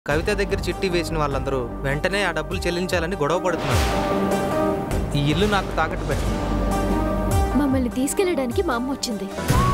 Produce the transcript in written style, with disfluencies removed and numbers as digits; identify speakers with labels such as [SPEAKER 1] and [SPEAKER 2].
[SPEAKER 1] కవిత దగ్గర చిట్టి వేసిన వాళ్ళందరూ వెంటనే ఆ డబ్బులు చెల్లించాలని గొడవ పడుతున్నారు. ఈ ఇల్లు నాకు తాకట్టు పెట్టండి.
[SPEAKER 2] మమ్మల్ని తీసుకెళ్ళడానికి మా అమ్మ వచ్చింది.